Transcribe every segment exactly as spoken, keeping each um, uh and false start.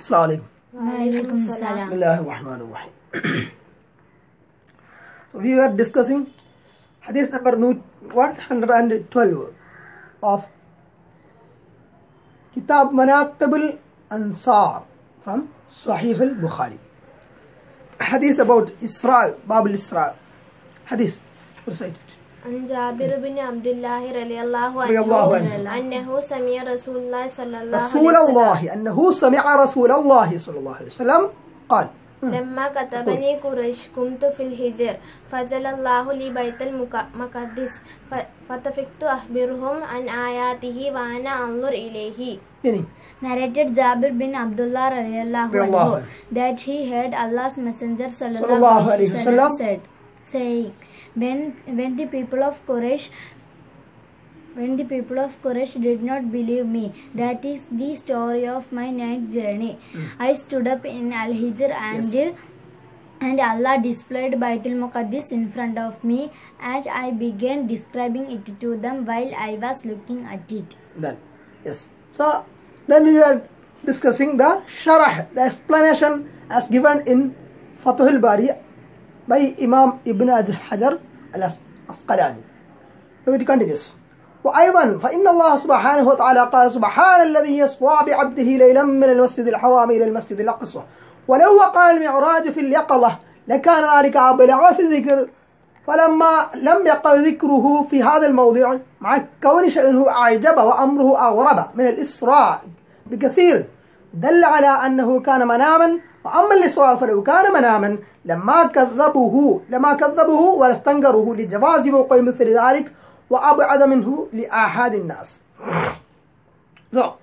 Assalamu Walaikum salam. Bismillahirrahmanirrahim. So we were discussing hadith number one hundred twelve of Kitab Manaqib al-Ansar from Sahih al-Bukhari. Hadith about Isra, Bab al-Isra. Hadith recited. عن جابر بن عبد الله رضي الله رضي الله عنه عنه. أنه سمع رسول الله صلى الله عليه رسول وسلم الله أنه سمع رسول الله صلى الله عليه وسلم قال لما كتبني قريش قمت في الهجر فجل الله لي بيت المقدس فتفقت أخبرهم عن آياته وأنا أنظر إليه. meaning Narrated Jabir bin Abdullah radiallahu Radiallahu anhu that he heard Allah's Messenger Sallallahu sallallahu alayhi alaihi wasallam wasallam said, saying, when when the people of Quraysh when the people of Quraysh did not believe me, that is the story of my night journey. I stood up in Al-Hijr and Yes. and Allah displayed Baitul Muqaddis in front of me, and I began describing it to them while I was looking at it. then yes. So then we are discussing the sharah, the explanation as given in Fath al-Bari by Imam Ibn Hajar al-Asqalani. So it continues. وأيضا فإن الله سبحانه وتعالى قال سبحان الذي يسرى بعبده ليلا من المسجد الحرام إلى المسجد الأقصى ولو وقع المعراج في اليقظة لكان ذلك أبلغ في الذكر فلما لم يقع ذكره في هذا الموضع مع كون شأنه أعجب وأمره أغرب من الإسراء بكثير دل على أنه كان مناما. وأما الإسراء فلو كان مناما لما كذبوه لما كذبوه ولا استنكروه لجواز وقوع مثل ذلك وأبعد منه لآحاد الناس. So,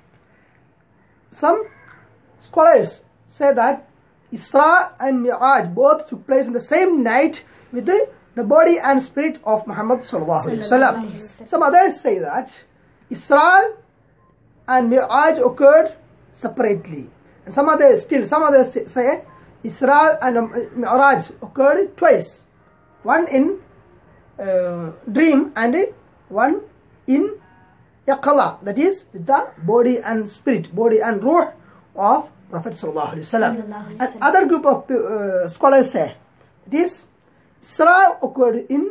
some scholars say that Isra and Mi'raj both took place in the same night with the, the body and spirit of Muhammad sallallahu alaihi wasallam. Some others say that Isra and Mi'raj occurred separately, and some others still some others say Isra and um, Mi'raj occurred twice, one in uh, dream and one in yaqala, that is with the body and spirit, body and ruh of Prophet sallallahu alaihi wasallam. And other group of uh, scholars say this Isra occurred in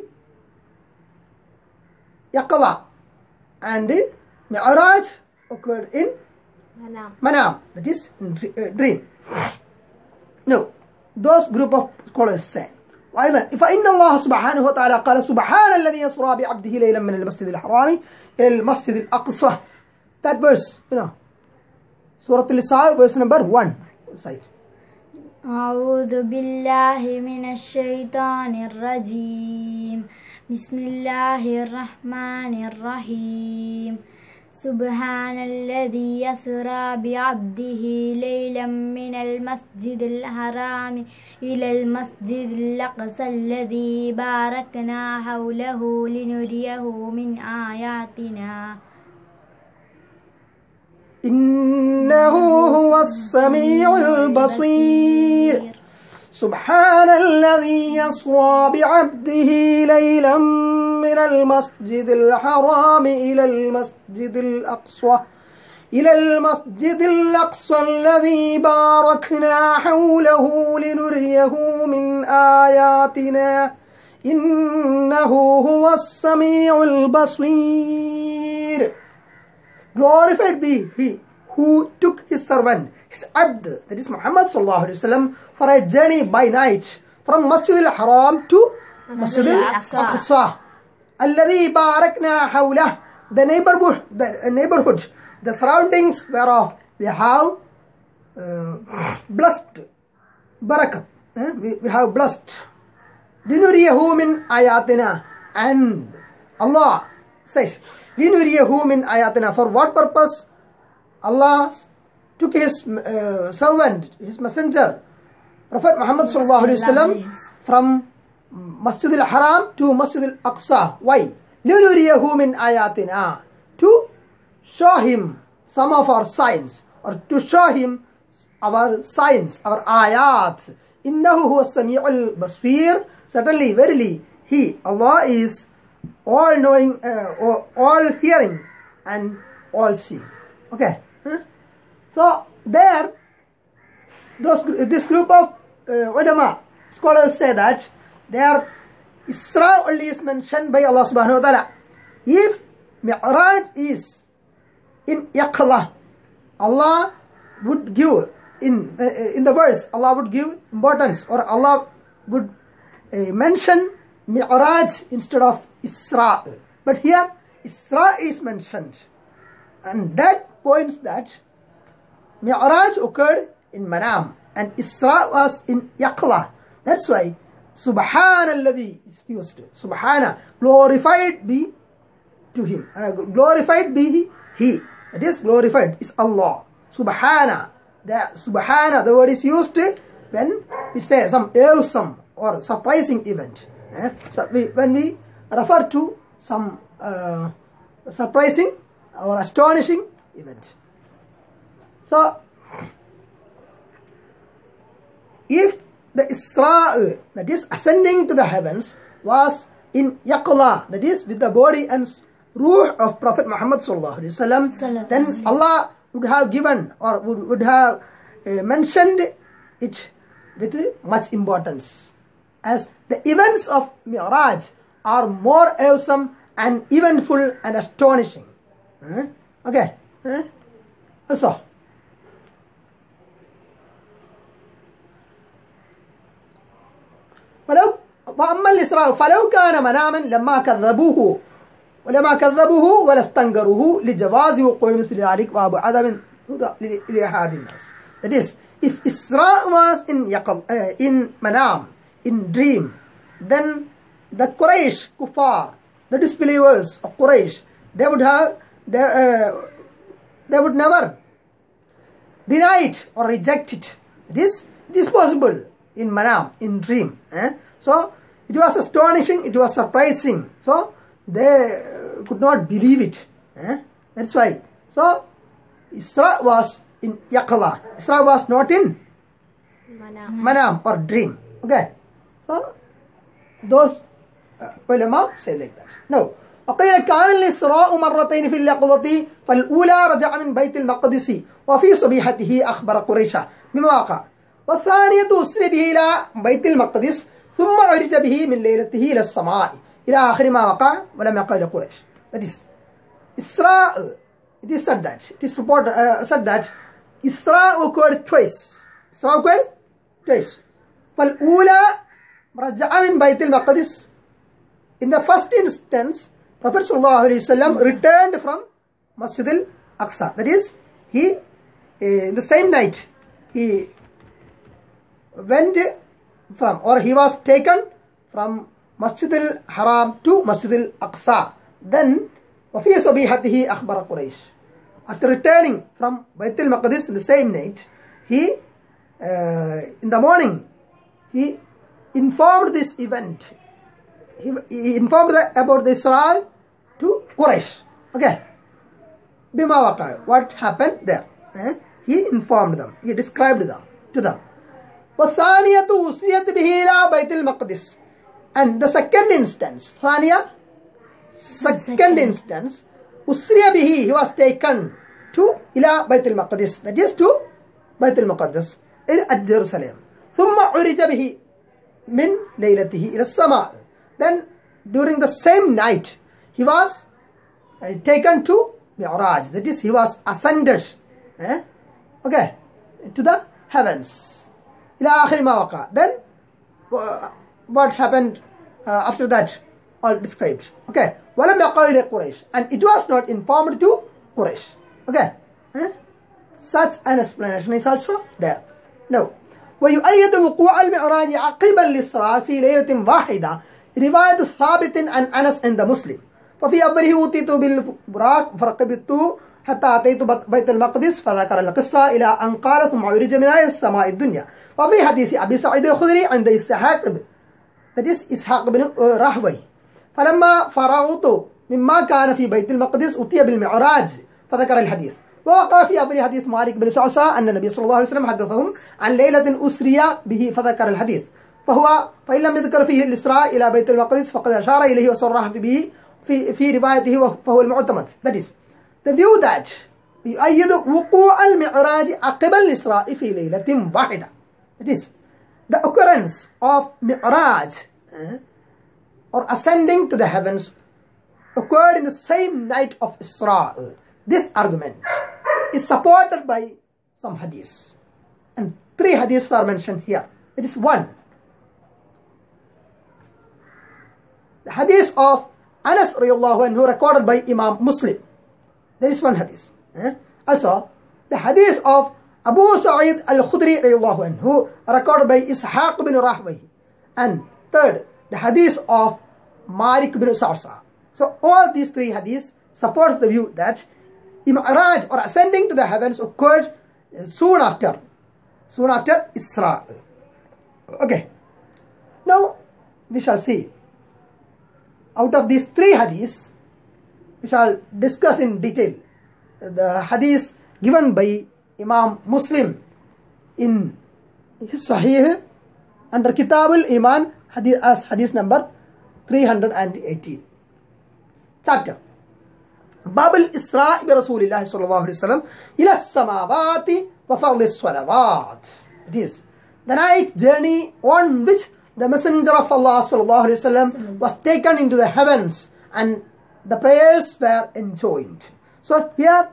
yaqala and Mi'raj occurred in Manam. manam, that is in uh, dream. No, those group of scholars say وأيضا فإن الله سبحانه وتعالى قال سبحان الذي يسرى بعبده ليلا من المسجد الحرام إلى المسجد الأقصى. That verse, you know, Surah Al-Isra, verse number one. Recite. أعوذ بالله من الشيطان الرجيم بسم الله الرحمن الرحيم سبحان الذي يسرى بعبده ليلا من المسجد الحرام إلى المسجد الأقصى الذي باركنا حوله لنريه من آياتنا إنه هو السميع البصير سبحان الذي يسرى بعبده ليلا من المسجد الحرام إلى المسجد الأقصى إلى المسجد الأقصى الذي باركنا حوله لنريه من آياتنا إنه هو السميع البصير. Glorified be He who took His servant, His abd, that is Muhammad sallallahu alaihi wasallam, for a journey by night from Masjid al-Haram to Masjid al-Aqsa. Alladhi barakna hawlah, the neighborhood, the neighborhood, the surroundings whereof we have uh, blessed, barakat, eh? we, we have blessed. Linuriyahu min ayatina, and Allah says, Linuriyahu min ayatina, for what purpose? Allah took His uh, servant, His messenger, Prophet Muhammad sallallahu alaihi wasallam, from Masjid al-Haram to Masjid al-Aqsa. Why? لِنُرِيَهُ مِنْ آيَاتِنَا, to show him some of our signs, or to show him our signs, our ayat. إِنَّهُ هُوَ السَّمِيعُ الْبَصِيرُ, certainly, verily, He, Allah, is all knowing, uh, all hearing and all seeing. Okay. Huh? So there those this group of uh, ulama scholars say that their Isra only is mentioned by Allah subhanahu wa ta'ala. If Mi'raj is in Yaqla, Allah would give in uh, in the verse, Allah would give importance, or Allah would uh, mention Mi'raj instead of Isra. But here Isra is mentioned, and that points that Mi'raj occurred in Manam and Isra was in Yaqla. That's why Subhanalladhi is used. Subhana, glorified be to him. Uh, glorified be he, he. That is glorified is Allah. Subhana. The Subhana, the word is used when we say some awesome or surprising event. Eh? So we, when we refer to some uh, surprising or astonishing event. So, if the Isra, that is ascending to the heavens, was in Yaqla, that is with the body and ruh of Prophet Muhammad sallallahu alaihi wasallam, then Allah would have given or would, would have uh, mentioned it with much importance, as the events of Mi'raj are more awesome and eventful and astonishing. Huh? Okay. Huh? Also, فلو وأما الإسراء فلو كان مناما لما كذبوه ولما كذبوه ولا استنكروه لجواز وقوع مثل ذلك وأبعد من لأحد الناس. That is, if Isra was in Yaqal, uh, in Manam, in dream, then the Quraysh kuffar, the disbelievers of Quraysh, they would have they, uh, they would never deny it or reject it. It is it is possible in Manam, in dream. Eh? So it was astonishing, it was surprising. So they uh, could not believe it. Eh? That's why. So Isra was in Yaqla. Isra was not in Manam, Manam or dream. Okay. So those uh, ulama say like that. Now, وقيل كان الإسراء مرتين في اليقظة فالأولى رجع من بيت المقدس وفي صبيحته أخبر قريشا بما وقع والثانية أسري به إلى بيت المقدس ثم عرج به من ليلته إلى السماء إلى آخر ما وقع ولم يقع لقريش. That is, Isra, it is said that, it is reported, uh, said that Isra occurred twice. Isra occurred twice. فالأولى رجع من بيت المقدس. In the first instance, Prophet sallallahu alaihi wasallam returned from Masjid al-Aqsa. That is, he, uh, in the same night, he went from, or he was taken from Masjid al-Haram to Masjid al-Aqsa. Then, وَفِي صَبِيحَتِهِ أَخْبَرَ قُرَيْشِ. After returning from Bayt al-Maqdis in the same night, he, uh, in the morning, he informed this event. He, he informed about the Isra to Quraysh. Okay. Bima waqa. What happened there? Eh? He informed them. He described them to them. وَالثَّانِيَةُ أُسْرِيَتْ بِهِ إِلَى بَيْتِ الْمَقْدِسِ. And the second instance, Thaniya, second, second instance, Usriya bihi, he was taken to ila Bayt al-Maqdis, that is to Bayt al-Maqdis at Jerusalem. ثُمَّ عُرِجَ بِهِ min laylatihi ila sama. Then during the same night he was uh, taken to Mi'raj, that is he was ascended eh? okay, to the heavens. Ila akhir ma waqa. Then uh, what happened uh, after that all described. Okay. Walam yaqa ila Quraysh, and it was not informed to Quraysh. Okay. Eh? Such an explanation is also there. Now, ويؤيد وقوع المعراج عقب الإسراء في ليلة واحدة رواية ثابت عن أنس عند مسلم. ففي أوله أوتيت بالبراق فركبت حتى أتيت بيت المقدس فذكر القصة إلى أن قال ثم عرج من السماء الدنيا. وفي حديث أبي سعيد الخدري عند إسحاق that is إسحاق بن راهوي فلما فرغت مما كان في بيت المقدس أتي بالمعراج فذكر الحديث. ووقع في أول حديث مالك بن سعسع أن النبي صلى الله عليه وسلم حدثهم عن ليلة أسري به فذكر الحديث. فهو فإن لم يذكر فيه الإسراء إلى بيت المقدس فقد أشار إليه وصرح به في في روايته فهو المعتمد. That is, the view that يؤيد وقوع المعراج عقب الإسراء في ليلة واحدة. It is the occurrence of Mi'raj uh, or ascending to the heavens occurred in the same night of Isra. This argument is supported by some hadiths, and three hadiths are mentioned here. It is one, the hadith of Anas radiallahu anhu recorded by Imam Muslim. There is one hadith. Eh? Also, the hadith of Abu Sa'id al-Khudri radiallahu anhu recorded by Ishaq bin Rahwayh. And third, the hadith of Malik bin Sa'sa. So all these three hadiths supports the view that Mi'raj or ascending to the heavens occurred soon after, soon after Isra. Okay. Now we shall see. Out of these three hadiths, we shall discuss in detail the hadith given by Imam Muslim in his Sahih under Kitab al-Iman hadith, as hadith number three hundred eighteen. Chapter Bab al-Isra' bi Rasulillah sallallahu alayhi wa sallam ila as-samawati wa fadl as-salawat. It is the night journey on which the Messenger of Allah sallallahu alayhi wa sallam was taken into the heavens and the prayers were enjoined. So here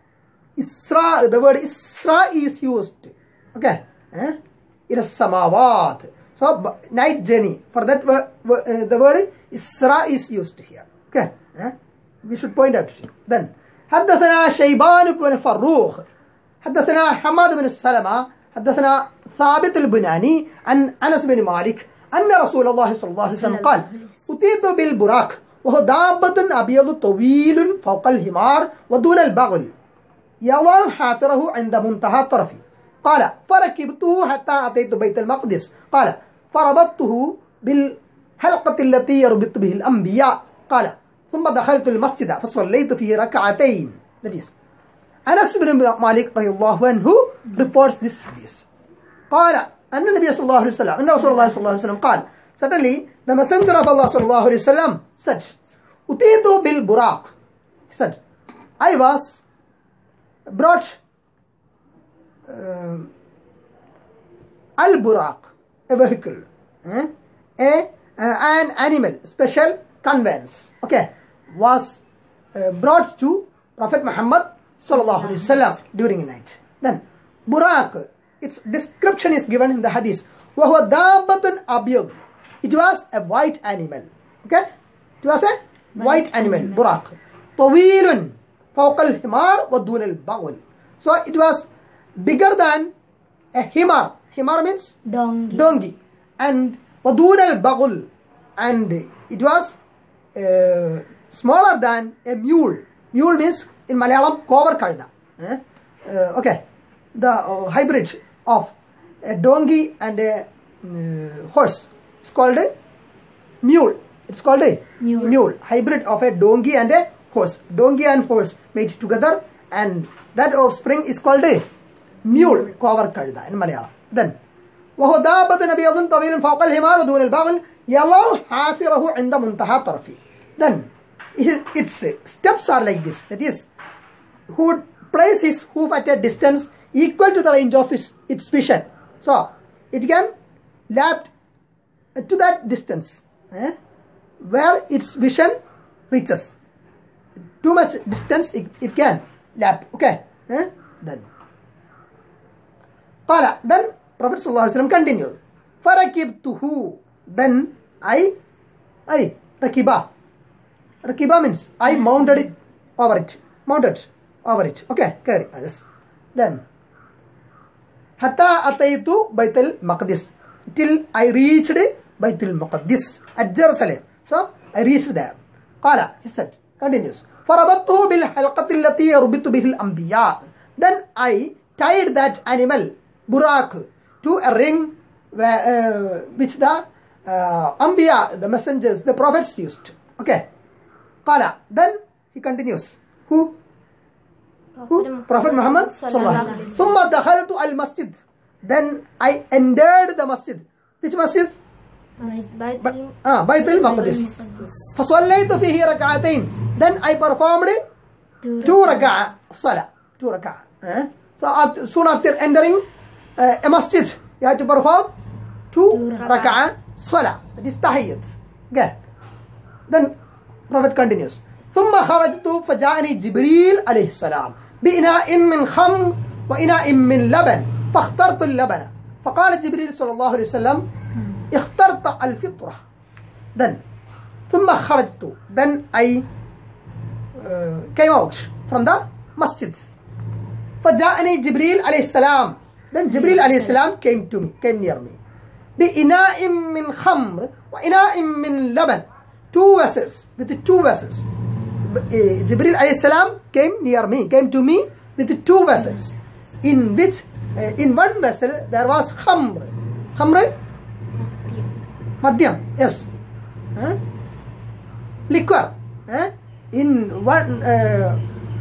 Isra, the word Isra is used. Okay. Eh? It is samawat. So night journey. For that word, uh, the word Isra is used here. Okay. Eh? We should point out. Then حدثنا شيبان بن فروخ حدثنا حماد بن السلمة حدثنا ثابت البناني عن أنس بن مالك أن رسول الله صلى الله عليه وسلم قال أتيت بالبراق وهو دابة أبيض طويل فوق الحمار ودون البغل يضع حافره عند منتهى طرفي. قال فركبته حتى أتيت بيت المقدس. قال فربطته بالحلقة التي يربط به الأنبياء. قال ثم دخلت المسجد فصليت فيه ركعتين. That is Anas bin Malik radiallahu anhu reports this hadith. قال أن النبي صلى الله عليه وسلم أن رسول الله صلى الله عليه وسلم قال, certainly the messenger of Allah صلى الله عليه وسلم said, أتيت بالبراق. He said, I was brought uh, al-buraq, a vehicle, eh? a uh, an animal, special conveyance, okay, was uh, brought to Prophet Muhammad sallallahu alaihi wasallam during the night. Then buraq, its description is given in the hadith. وَهُوَ دَابَّةٌ أَبْيَضٌ. It was a white animal. Okay, it was a white animal, buraq. طَوِيلٌ فوق الحمار ودون البغل. So it was bigger than a himar. Himar means donkey. donkey. And ودون البغل, and it was uh, smaller than a mule. Mule means in Malayalam cover kalda. Eh? Uh, okay, the uh, hybrid of a donkey and a uh, horse is called a mule. It's called a Mule. mule. Hybrid of a donkey and a horse. Donkey and horse made together, and that offspring is called a mule. Cover kalda in Malayalam. Then وهو دابة أبيض طويل فوق الحمار ودون البغل يضع حافره عند منتهى طرفه. Then its steps are like this. That is, who would place his hoof at a distance equal to the range of his, its vision. So it can lap to that distance eh, where its vision reaches. Too much distance it, it can lap. Okay. Eh? Then Qala, then Prophet sallallahu alaihi wasallam continued. Farakibtuhu. Then I, I, rakiba. Rakiba means I mounted it over it. Mounted over it. Okay, carry. Yes. Then Hatta ataitu Baitul Maqdis. Till I reached Baitul Maqdis at Jerusalem. So I reached there. Qala, he said, continues. Farabattuhu bil halqati allati yarbitu bihi al-anbiya. Then I tied that animal, Buraq, to a ring where, uh, which the uh, Anbiya, the messengers, the prophets used. Okay. Qala. Then he continues. Who? Who? Prophet Muhammad sallallahu alaihi wasallam. Thumma dakhaltu al-masjid. Then I entered the masjid. Which masjid? Baitul Ah, Baitul Maqdis. فصليت فيه ركعتين. Then I performed two rak'ah salah. two rak'ah. Eh? So after, soon after entering uh, a masjid, you have to perform two, two rak'ah salah. That is tahiyyat. Okay. Then Prophet continues. ثم خرجت فجاءني جبريل عليه السلام بإناء من خمر وإناء من لبن فاخترت اللبن فقال جبريل صلى الله عليه وسلم اخترت الفطرة. Then ثم خرجت, then I uh, came out from the masjid. فجاءني جبريل عليه السلام, then Jibril عليه السلام came to me, came near me. بإناء من خمر وإناء من لبن, two vessels, with the two vessels. Jibril alayhi salam came near me, came to me with the two vessels, in which uh, in one vessel there was khamr. Khamr? Madhyam, yes. Huh? Liquor. Huh? In one uh,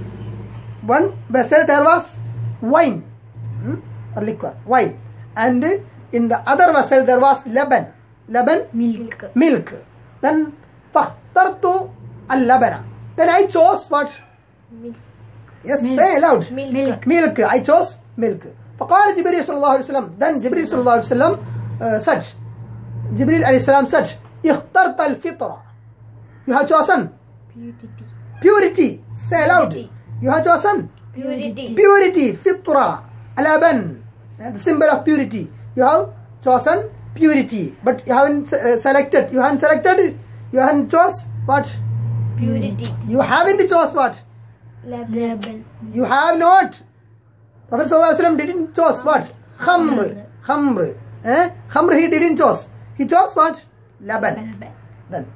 one vessel there was wine, hmm? or liquor, wine, and in the other vessel there was laban. Laban? Milk. Milk. Then fakhtartu al-labana. Then I chose what? Milk. Yes, milk. say aloud. Milk. Milk. Milk. I chose milk. فقال جبريل صلى الله عليه وسلم. Then Jibril صلى الله عليه وسلم uh, said, Jibril عليه السلام said, اخترت الفطرة. You have chosen Purity. purity. Say aloud. Purity. You have chosen Purity. purity. فطرة. Alaban. The symbol of purity. You have chosen purity, but you haven't uh, selected. You haven't selected. You haven't chose what? Purity. You haven't chose what? Laban. You have not. Prophet sallallahu alaihi wasallam didn't chose what? Khamr. Khamr. Eh? Khamr he didn't chose. He chose what? Laban. Then.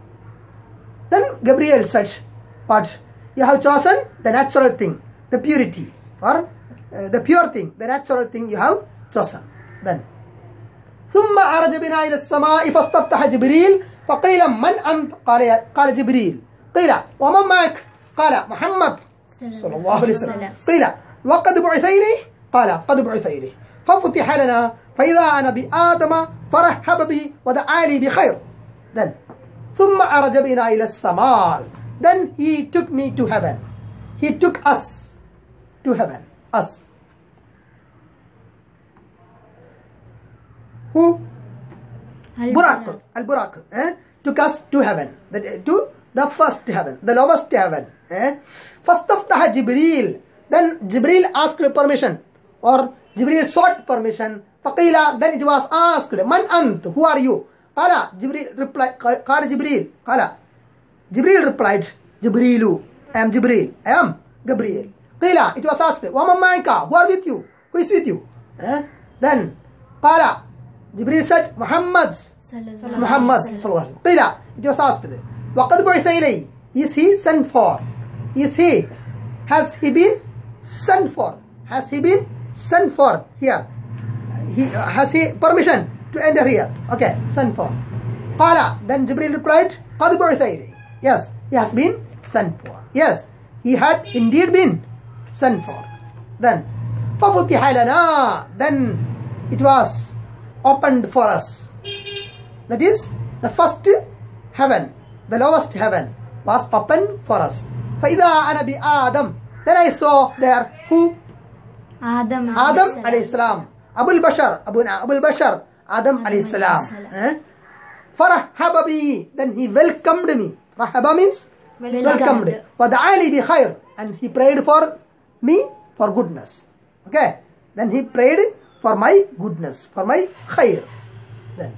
Then Gabriel said, what? You have chosen the natural thing, the purity, or uh, the pure thing, the natural thing you have chosen. Then. ثم عرج بنا إلى السماء فاستفتح جبريل فقيل من أنت؟ قال قال جبريل. قيل ومن معك؟ قال محمد صلى الله عليه وسلم. قيل وقد بعث إليه؟ قال قد بعث إليه. ففتح لنا فإذا أنا بآدم فرحب بي ودعا لي بخير. Then ثم عرج بنا إلى السماء. Then he took me to heaven. He took us to heaven. Us. Who? Burak. Al-Burak. Eh? Took us to heaven. The, to the first heaven. The lowest heaven. Eh? First of the Jibreel. Then Jibreel asked permission. Or Jibreel sought permission. Faqila. Then it was asked. Man ant? Who are you? Qala. Jibreel replied. Qala Jibreel. Qala. Jibreel replied. Jibrilu. I am Jibreel. I am Gabriel. Qila. It was asked. Waman ma'ika? Who are with you? Who is with you? Eh? Then Qala. Jibreel said, Muhammad. Muhammad. Qila. It was asked. وَقَدْ بُعِثَ إِلَيْهِ. Is he sent for? Is he? Has he been sent for? Has he been sent for here? He uh, has he permission to enter here? Okay, sent for. Qala. Then Jibreel replied, قَدْ بُعِثَ إِلَيْهِ. Yes, he has been sent for. Yes, he had indeed been sent for. Then فَفُتِحَ لَنَا. Then it was opened for us. That is, the first heaven, the lowest heaven was opened for us. فَإِذَا أَنَا بِآدَمْ. Then I saw there who? Adam. Adam alayhi salam. Abul Bashar. Abu Abul Bashar. Adam alayhi salam. Eh? فَرَحَّبَ بِي. Then he welcomed me. Rahaba means welcomed. وَدَعَا لِي بِخَيْرٍ. And he prayed for me for goodness. Okay. Then he prayed for my goodness, for my khair. Then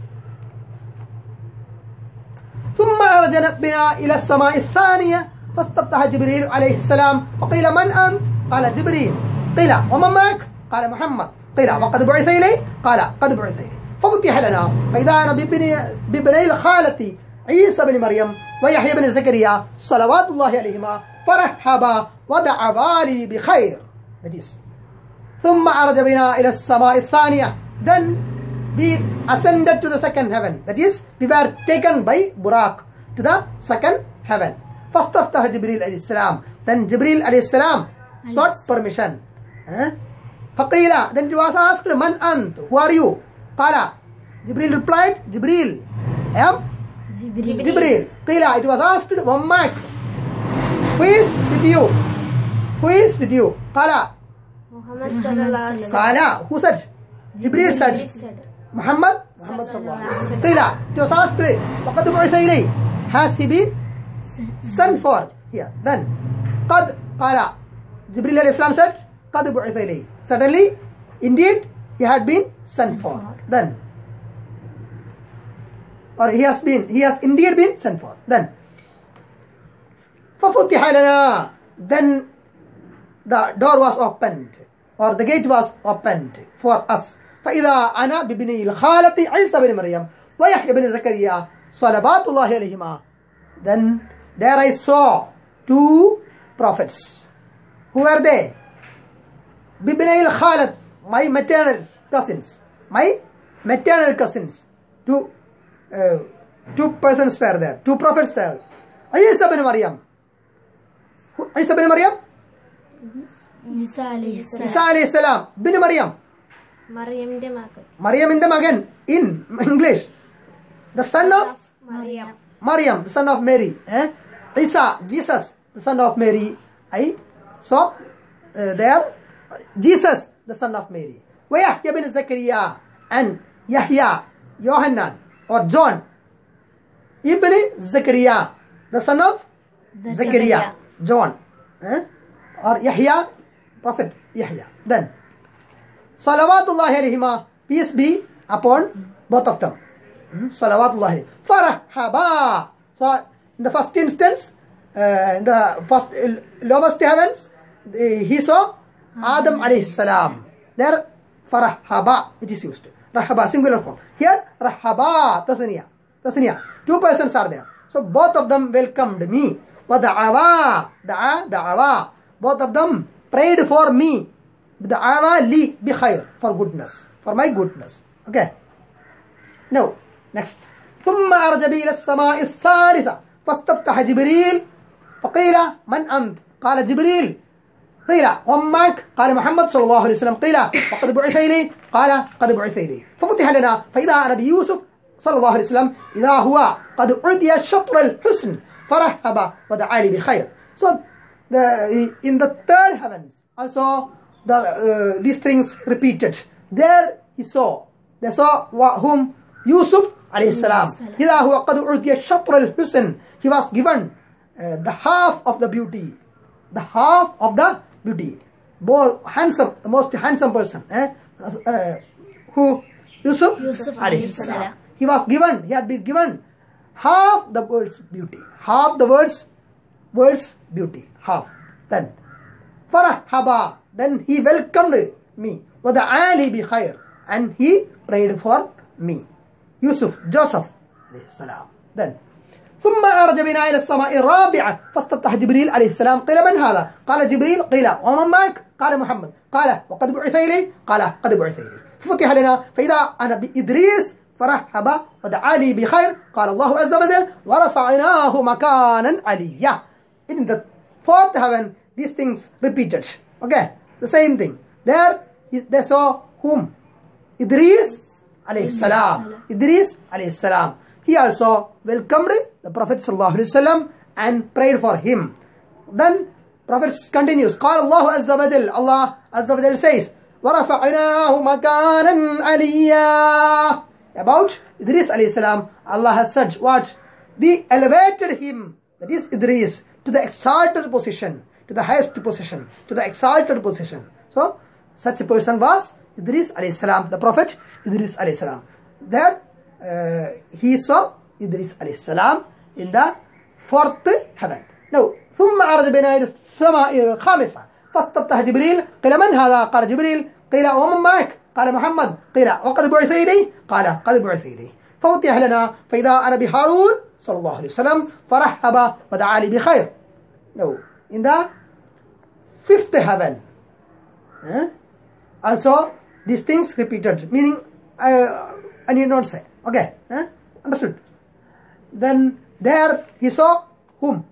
ثم عرج بنا إلى السماء الثانية فاستفتح جبريل عليه السلام فقيل من أنت؟ قال جبريل. قيل ومن معك؟ قال محمد. قيل وقد بعث إليه؟ قال قد بعث إليه. ففتح لنا فإذا أنا ببني, ببني الخالة عيسى بن مريم ويحيى بن زكريا صلوات الله عليهما فرحبا ودعا لي بخير. That is. ثم عرج بنا إلى السماء الثانية. Then we ascended to the second heaven. That is, we were taken by Burak to the second heaven. First of the Jibreel alayhi salam. Then Jibreel alayhi salam sought permission. Faqila. Then it was asked, Man ant? Who are you? Qala. Jibreel replied, Jibreel. I am Jibreel. Jibreel. Qila. It was asked, Wammak. Who is with you? Who is with you? Qala. Muhammad sallallahu alaihi wasallam. Qala. Who said? Jibril said. said, Muhammad. Muhammad sallallahu alaihi wasallam. Qila. It was asked. وَقَدْ بُعِثَ إِلَيْهِ. Has he been sent for? Here. Then. قَدْ قَالَ. Jibril alayhi salam said. قَدْ بُعِثَ إِلَيْهِ. Certainly, indeed, he had been sent for. Then. Or he has been, he has indeed been sent for. Then. فَفُتِحَ لَنَا. Then the door was opened, or the gate was opened for us. فَإِذَا أَنَا بِبْنِي الْخَالَةِ عِيسَى بن مريم وَيَحْيَى بن زكريا صلوات الله عليهما. Then there I saw two prophets. Who were they? بِبْنِي الْخَالَةِ, my maternal cousins. My maternal cousins. Two, uh, two persons were there. Two prophets there. Isa bin Maryam. Isa bin Maryam? Isa alayhi salam. Isa alayhi salam. Bin Maryam. Maryamന്റെ മകൻ. Maryam in the Magan. In English. The son of Maryam. Maryam, the son of Mary. Eh? Isa, Jesus, the son of Mary. I saw uh, there. Jesus, the son of Mary. Yahya bin Zakaria and Yahya, Yohanan or John ibn Zakaria, the son of Zakaria, John, eh? or Yahya, Prophet Yahya. Then, Salawatullahi alayhima, peace be upon both of them. Hmm? Salawatullahi. Farahaba. So, in the first instance, uh, in the first uh, lowest heavens, uh, he saw Adam alayhi salam. There, farahaba, it is used. Rahaba, singular form. Here, rahaba, tasniya. Tasniya. Two persons are there. So, both of them welcomed me. Wada'awa, da'a, da'awa. Both of them prayed for me. Da'awa li bi khair, for goodness, for my goodness. Okay. Now, next. ثم عرج بي إلى السماء الثالثة فاستفتح جبريل فقيل من أنت؟ قال جبريل. قيل ومعك؟ قال محمد صلى الله عليه وسلم. قيل وقد بعث إلي؟ قال قد بعث إلي. ففتح لنا فإذا أنا بيوسف صلى الله عليه وسلم إذا هو قد عدي شطر الحسن فرحب ودعا لي بخير. So the, in the third heavens also the uh, these things repeated. There he saw, they saw whom? Yusuf alayhi salam. إذا هو قد عدي شطر الحسن. He was given uh, the half of the beauty, the half of the beauty. More handsome, the most handsome person. Eh? Uh, who? Yusuf, Yusuf alayhi alayhi salam. salam. He was given, he had been given half the world's beauty. Half the world's world's beauty. Half. Then, farahaba. Then he welcomed me. Wada'ali bi khair. And he prayed for me. Yusuf, Joseph alayhi salam. Then, ثم عرج بنا إلى السماء الرابعة فاستفتح جبريل عليه السلام. قيل من هذا؟ قال جبريل. قيل ومن معك؟ قال محمد. قال وقد بعث إلي؟ قال قد بعث إلي. ففتح لنا فإذا أنا بإدريس فرحب ودعا لي بخير. قال الله عز وجل ورفعناه مكانا عليا. In the fourth heaven, these things repeated. Okay, the same thing. There, they saw whom? Idris alayhi salam. Idris alayhi salam. He also welcomed the Prophet sallallahu alaihi wasallam and prayed for him. Then Prophet continues. قال الله عز وجل. Allah عز وجل says, وَرَفَعْنَاهُ مَكَانًا عَلِيًّا. About Idris alayhi salam, Allah has said what? We elevated him, that is Idris, to the exalted position, to the highest position, to the exalted position. So, such a person was Idris alayhi salam, the Prophet Idris alayhi salam. There, uh, he saw Idris alayhi salam in the fourth heaven. Now, ثم عرج بنا إلى السماء الخامسة فاستفتح جبريل. قيل من هذا؟ قال جبريل. قيل ومن معك؟ قال محمد. قيل وقد بعث إلي؟ قال قد بعث إلي. ففتح لنا فإذا أنا بهارون صلى الله عليه وسلم فرحب ودعا لي بخير. Now, in the fifth heaven, eh? also these things repeated, meaning uh, I need not say. Okay, eh? Understood? Then there he saw whom?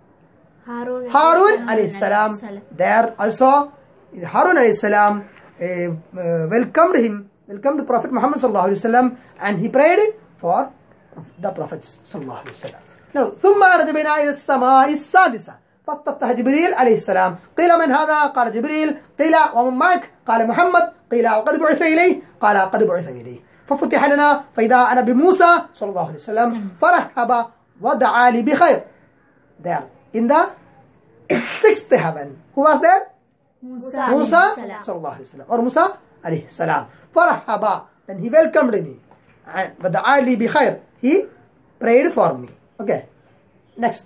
Harun. Harun alayhi salam. There also Harun alayhi salam uh, uh, welcomed him, welcomed the Prophet Muhammad sallallahu alayhi wasallam, and he prayed for the Prophet sallallahu alayhi wasallam. Now, ثم عرج بنا إلى السماء السادسة فاستفتح جبريل عليه السلام. قيل من هذا؟ قال جبريل. قيل ومن معك؟ قال محمد. قيل وقد بعث إليه؟ قال قد بعث إليه. ففتح لنا فإذا أنا بموسى صلى الله عليه وسلم فرحب ودعا لي بخير. There in the sixth heaven, who was there? Musa. Musa صلى الله عليه وسلم or Musa عليه السلام. فرحب, then he welcomed me and ودعا لي بخير, he prayed for me. Okay, next.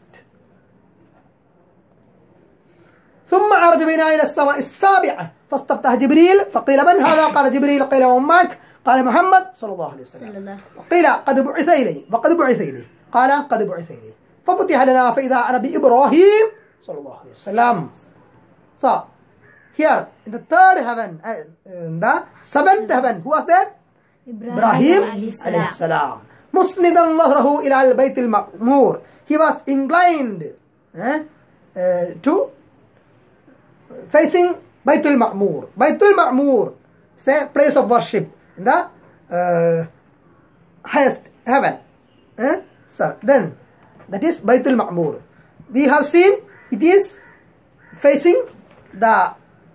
ثم عرج بنا إلى السماء السابعة فاستفتح جبريل فقيل من هذا؟ قال جبريل. قيل ومن معك؟ قال محمد صلى الله عليه وسلم. وقيل قد بعث إليه وقد بعث إليه. قال قد بعث إليه. ففتح لنا فإذا أنا بإبراهيم صلى الله عليه وسلم. So here in the third heaven, uh, in the seventh heaven, who was there? Ibrahim alayhi salam. Musnidan ظهره إلى البيت المعمور. He was inclined eh, uh, to facing Baytul Ma'mur. Baytul Ma'mur is a place of worship in the uh, highest heaven. Eh? So then that is Baytul Ma'mur. We have seen it is facing the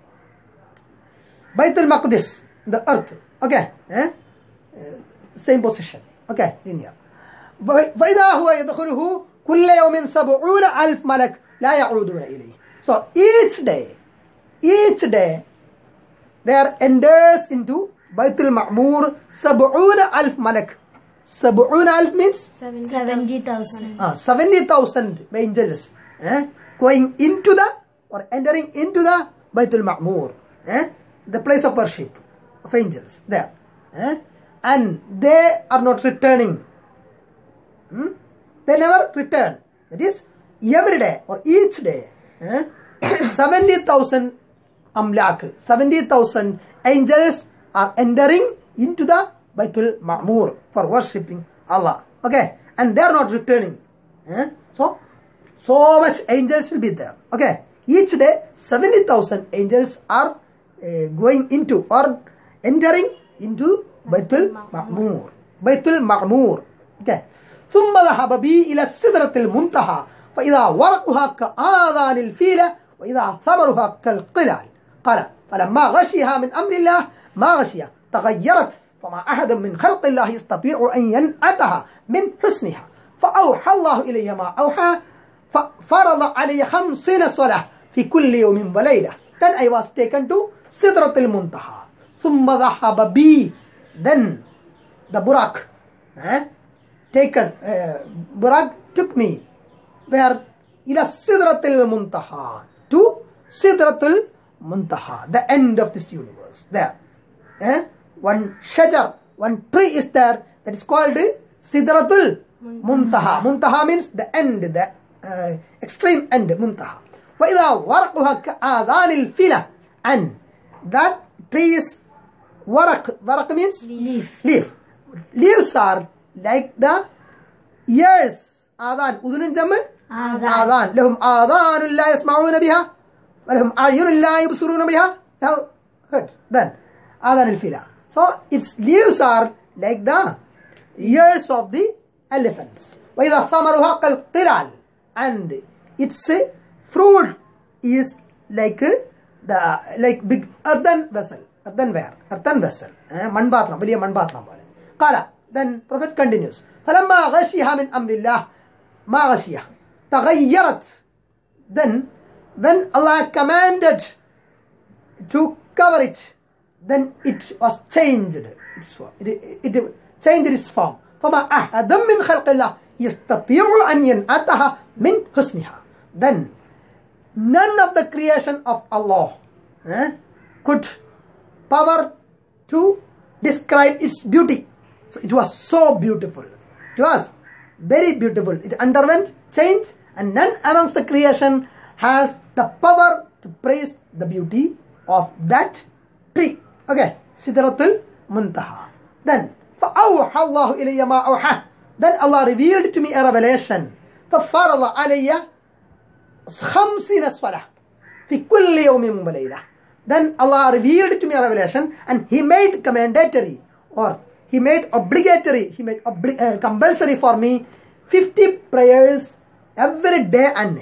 Baytul Maqdis, the earth. Okay, eh? uh, same position. Okay, linear. فإذا هو يدخله كل يوم سبعون ألف ملك لا يعودون إليه. So each day, each day there enters into Baytul Ma'mur سبعون ألف ملك. سبعون ألف means seventy thousand. Ah, seventy thousand angels eh, going into the or entering into the Baytul Ma'mur, eh, the place of worship of angels there, eh, and they are not returning. Hmm? They never return. That is every day or each day, eh, seventy thousand amlak, seventy thousand angels are entering into the Baytul Ma'mur for worshipping Allah. Okay, and they are not returning. Eh? So, so much angels will be there. Okay, each day seventy thousand angels are uh, going into or entering into Baytul Ma'mur. Baytul Ma'mur. Okay. ثم ذهب بي إلى السدرة المنتهى فإذا ورقها كآذان الفيلة وإذا ثمرها كالقلال. قال فلما غشيها من أمر الله ما غشيها تغيرت فما أحد من خلق الله يستطيع أن ينعتها من حسنها فأوحى الله إلي ما أوحى ففرض علي خمسين صلاة في كل يوم وليلة. Then I was taken to سدرة المنتهى. ثم ذهب بي, then the Burak eh, taken uh, Burak took me where إلى سدرة المنتهى, to سدرة المنتهى, the end of this universe. There eh? one shajar, one tree is there that is called Sidratul Muntaha. Muntaha means the end, the uh, extreme end, Muntaha. وَإِذَا وَرَقُهَا كَآذَانِ الْفِلَةِ, and that tree is waraq. Waraq means Leaf. leaf. Leaves are like the ears. آذان. أذن جمع آذان. لهم آذان لا يسمعون بها ولهم أعين لا يبصرون بها. Now heard. Then آذان الفيلة. So its leaves are like the ears of the elephants. وَإِذَا ثَمَرُهَا كَالْقِلَالِ, and its fruit is like the like big earthen vessel, earthenware, earthen vessel. Manbatram, beliya manbatram. Qala. Then Prophet continues. فَلَمَّا غَشِيهَا مِنْ أَمْرِ اللَّهِ مَا غَشِيهَا تَغَيَّرَتْ. Then when Allah commanded to cover it, then it was changed. Its form. It, it, it changed its form. فَمَا أَحَدٌ مِّنْ خَلْقِ اللَّهِ يَسْتَطِيعُ أَنْ يَنْعَتَهَا مِنْ حُسْنِهَا. Then none of the creation of Allah eh, could power to describe its beauty. So it was so beautiful. It was very beautiful. It underwent change, and none amongst the creation has the power to praise the beauty of that tree. Okay, Sidratul Muntaha. Then, فَأَوْحَى اللَّهُ إِلَيَّ مَا أَوْحَى. Then Allah revealed to me a revelation. فَفَرَضَ عَلَيَّ خَمْسِينَ صَلَةً فِي كُلِّ يَوْمٍ وَلَيْلَةٍ. Then Allah revealed to me a revelation, and He made commendatory, or He made obligatory, He made obli uh, compulsory for me fifty prayers every day and night.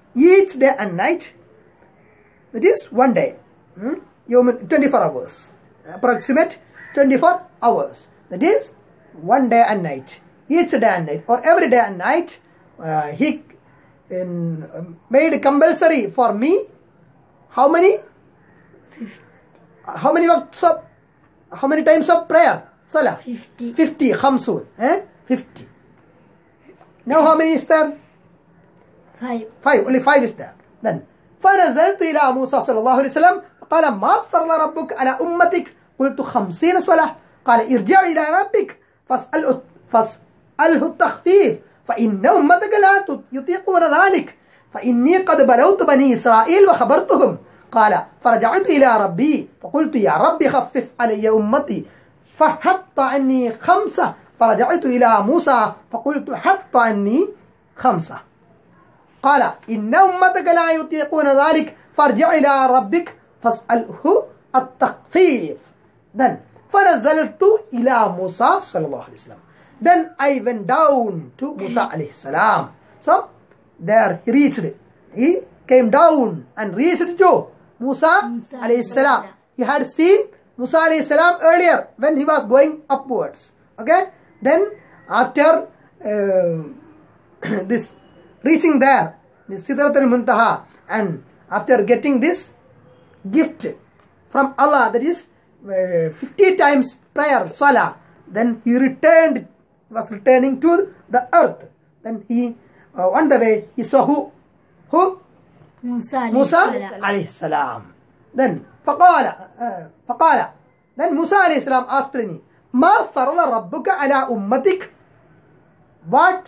each day and night. That is one day. Hmm? twenty-four hours. Approximate twenty-four hours. That is one day and night. Each day and night, or every day and night, uh, he in, uh, made compulsory for me. How many? fifty. Uh, how many waqts of, how many times of prayer? Salah? fifty. fifty. Khamsun. Eh? fifty. Now how many is there? five. Five. Only five is there. Then فنزلت إلى موسى صلى الله عليه وسلم قال ما فرض ربك على أمتك قلت خمسين صلاة قال ارجع إلى ربك فاسأله فاسأله التخفيف فإن أمتك لا يطيقون ذلك فإني قد بلوت بني إسرائيل وخبرتهم قال فرجعت إلى ربي فقلت يا ربي خفف علي أمتي فحط عني خمسة فرجعت إلى موسى فقلت حط عني خمسة قال إن أمتك لا يطيقون ذلك فارجع إلى ربك فاسأله التخفيف. Then فنزلت إلى موسى صلى الله عليه وسلم. Then I went down to Musa عليه السلام. So there he reached. He came down and reached to Musa عليه السلام. He had seen Musa عليه السلام earlier when he was going upwards. Okay. Then after uh, this reaching there, Sidrat al-Muntaha, and after getting this gift from Allah, that is uh, fifty times prayer, salah, then he returned, was returning to the earth. Then he, uh, on the way, he saw who? Who? Musa Musa alayhi salam. Then, فقال, uh, فقال, then Musa alayhi salam asked me, ما فرض ربك على أمتك? What?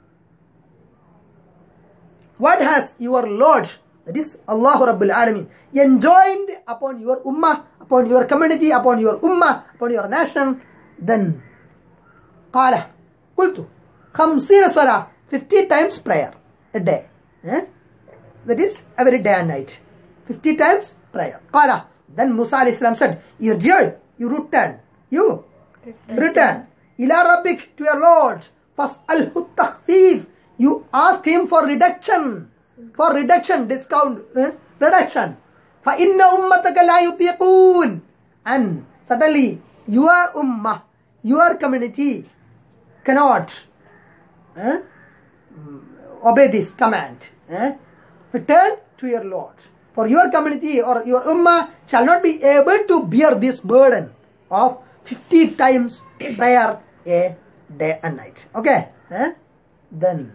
What has your Lord, that is Allah Rabbul Alameen, enjoined upon your ummah, upon your community, upon your ummah, upon your nation? Then, قال, قلت, خمسين صلاة, fifty times prayer a day. Eh? That is every day and night. fifty times prayer. قال, then Musa alayhi salam said, irji', you return, you return, return. إلى ربك, to your Lord, فاسأله التخفيف. You ask him for reduction, for reduction, discount, eh? reduction. فَإِنَّ أُمَّتَكَ لَا يُطِيقُونَ. And certainly your ummah, your community cannot eh? obey this command. Eh? Return to your Lord. For your community or your ummah shall not be able to bear this burden of fifty times prayer a day and night. Okay? Eh? Then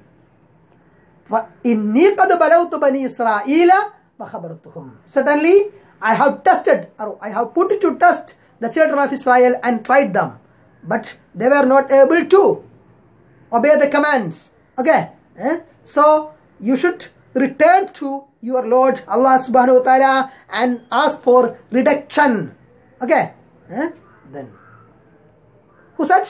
إِنِّي قَدْ بَلَوْتُ بَنِي إِسْرَائِيلَ وَخَبَرْتُهُمْ. Certainly, I have tested, or I have put to test the children of Israel and tried them. But they were not able to obey the commands. Okay? Eh? So, you should return to your Lord, Allah subhanahu wa ta'ala, and ask for reduction. Okay? Eh? Then, who said?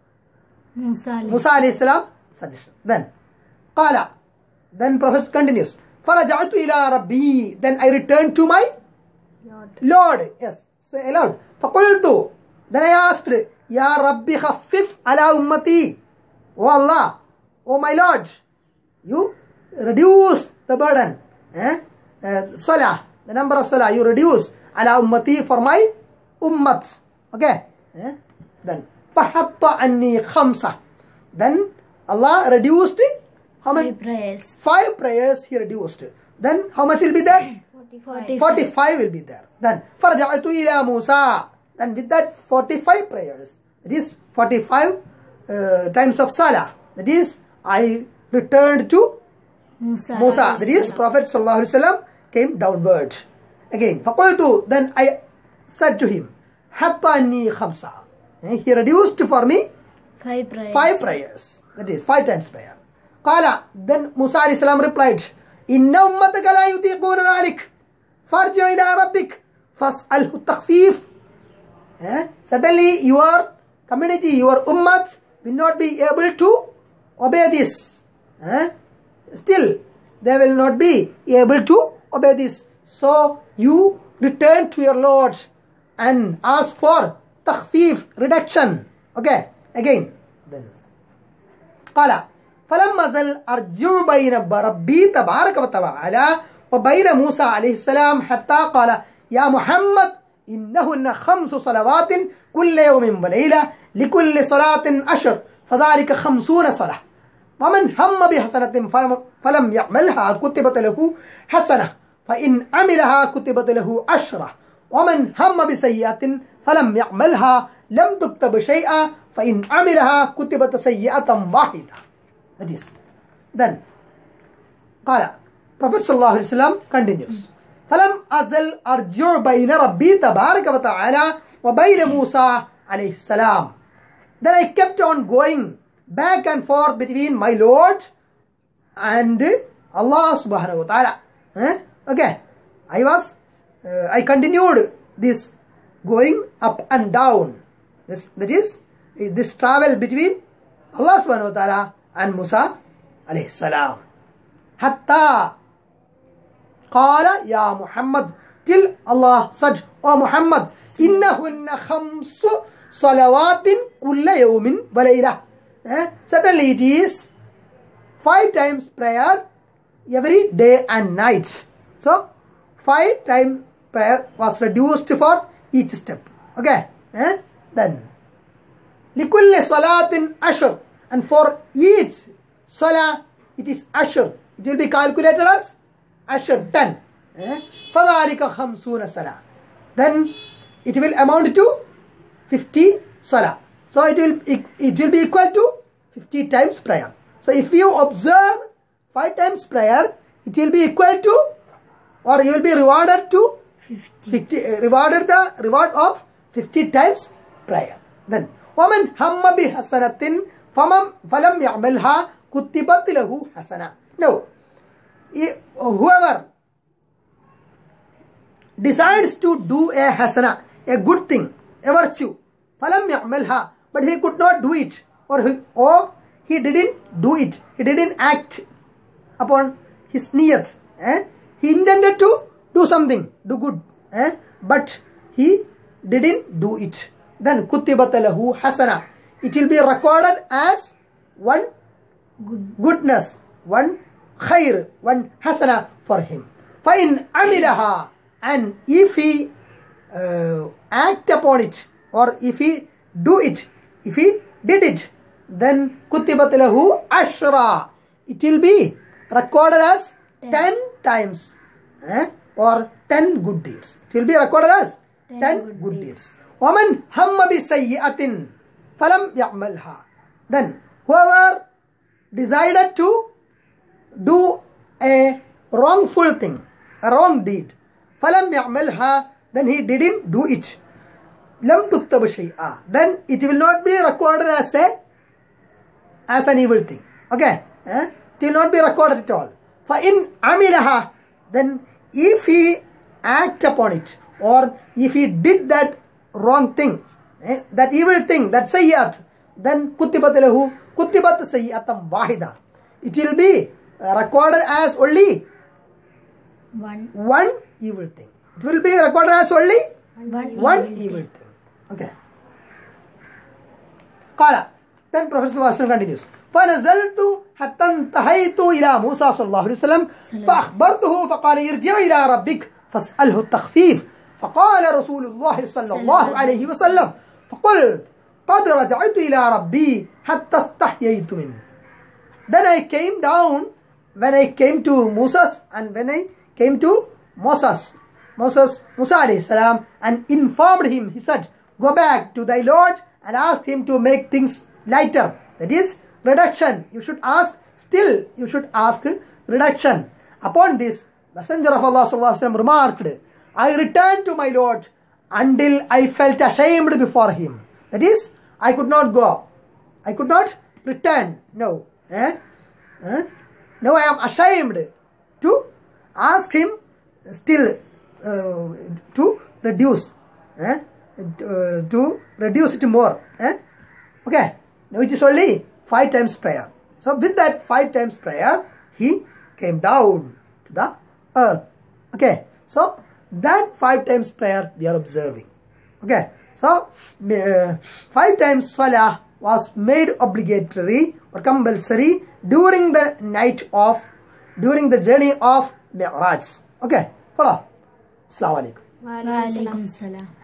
Musa Musa alayhi salam suggestion. Then, قال, then Prophet continues, فَرَجَعْتُ إِلَىٰ رَبِّي. Then I returned to my Lord. Lord. Yes, say aloud. فَقُلْتُ. Then I asked, يَا رَبِّ خَفِّفْ عَلَىٰ أُمَّتِي. O Allah, O my Lord, you reduce the burden. Eh? Uh, salah, the number of salah, you reduce عَلَىٰ أُمَّتِي for my ummat. Okay? Eh? Then, فَحَطَّ عَنِّي خَمْسَةً. Then Allah reduced how many? Five prayers. Five prayers he reduced. Then how much will be there? forty-five. forty-five will be there. Then فَرَجَعْتُ إِلَىٰ مُوسَىٰ. Then with that forty-five prayers, that is forty-five uh, times of salah, that is I returned to Musa. Musa. That is Prophet sallallahu alaihi wasallam came downward. Again, فَقُلْتُ. Then I said to him, حَطَّ أَنِّي خَمْسَةً. He reduced for me Five prayers. five prayers. That is five times prayer. قال. Then Musa alayhi salam replied, إِنَّ أُمَّتَكَ لَا يُطِيقُونَ ذَلِكَ فَارْجِعْ إِلَىٰ رَبِّكَ فَاسْأَلْهُ التَّخْفِيفَ. Eh? Certainly your community, your ummat will not be able to obey this. Eh? Still, they will not be able to obey this. So you return to your Lord and ask for takhfif, reduction. Okay, again. Then قال فلم أزل أرجع بين ربي تبارك وتعالى وبين موسى عليه السلام حتى قال يا محمد إنهن خمس صلوات كل يوم وليلة لكل صلاة عشر فذلك خمسون صلاة ومن هم بحسنة فلم يعملها كتبت له حسنة فإن عملها كتبت له عشرة ومن هم بسيئة فلم يعملها لم تكتب شيئا فإن عملها كتبت سيئة واحدة. That is. Then قال Prophet صلى الله عليه وسلم continues فلم أزل أرجع بين ربي تبارك وتعالى وبين موسى عليه السلام. Then I kept on going back and forth between my Lord and Allah subhanahu wa ta'ala. Eh? Okay. I was, uh, I continued this going up and down. This, that is, this travel between Allah subhanahu wa ta'ala and Musa alayhi salam. Hatta qala ya Muhammad, till Allah said, O Muhammad, innahunna khamsu salawatin kulla yawmin wa layla. Eh? Certainly it is five times prayer every day and night. So five times prayer was reduced for each step. Okay. Eh? Then likulli salatin ashar, and for each salah it is ashar. It will be calculated as ashar, ten. Eh? Fadhalika khamsuna salah. Then it will amount to fifty salah. So it will it, it will be equal to fifty times prayer. So if you observe five times prayer, it will be equal to, or you will be rewarded to fifty. fifty uh, rewarded the reward of fifty times prayer. Then وَمَنْ هَمَّ بِحَسَنَةٍ فَمَنْ فَلَمْ يَعْمَلْهَا كُتِبَتْ لَهُ حَسَنَةً. Now, whoever decides to do a hasana, a good thing, a virtue, فَلَمْ يَعْمَلْهَا, but he could not do it, or he, or he didn't do it, he didn't act upon his niyat. Eh? He intended to do something, do good, eh? But he didn't do it. Then kutibat lahu hasana. It will be recorded as one Good. goodness, one khair, one hasana for him. فَإِنْ عَمِلَهَا, and if he uh, act upon it, or if he do it, if he did it, then kutibat lahu ashra. It will be recorded as ten, ten times, eh? Or ten good deeds. It will be recorded as ten, ten good, good deeds. deeds. وَمَنْ هَمَّ بِسَيِّئَةٍ فَلَمْ يَعْمَلْهَا. Then whoever decided to do a wrongful thing, a wrong deed, فَلَمْ يَعْمَلْهَا, then he didn't do it, لَمْ تُكْتَبْ شَيْئًا, then it will not be recorded as a as an evil thing. Okay, eh? It will not be recorded at all. فَإِنْ عَمِلَهَا, then if he act upon it, or if he did that wrong thing, eh? that evil thing, that sayyat, then kutibat lahu kutibat sayyatam wahida. It will be uh, recorded as only One. one evil thing. It will be recorded as only One, one evil thing. Okay. قال, then Prophet sallallahu alaihi wasallam continues, فنزلت حتى انتهيت إلى موسى صلى الله عليه وسلم فأخبرته فقال ارجع إلى ربك فاسأله التخفيف. فقال رسول الله صلى الله عليه وسلم فقلت قد رجعت إلى ربي حتى استحييت منه. Then I came down, when I came to Moses, and when I came to Moses, Moses, Musa alayhi salam, and informed him, he said, go back to thy Lord and ask him to make things lighter. That is reduction. You should ask, still you should ask reduction. Upon this, Messenger of Allah sallallahu alaihi wasallam remarked, I returned to my Lord until I felt ashamed before him. That is, I could not go. I could not return. No. Eh? Eh? Now I am ashamed to ask him still uh, to reduce. Eh? Uh, to reduce it more. Eh? Okay. Now it is only five times prayer. So with that five times prayer, he came down to the earth. Okay. So that five times prayer we are observing. Okay. So uh, five times salah was made obligatory or compulsory during the night of during the journey of Mi'raj. Okay, follow. Assalamu alaikum. Wa alaikum salam. Walaikum salam.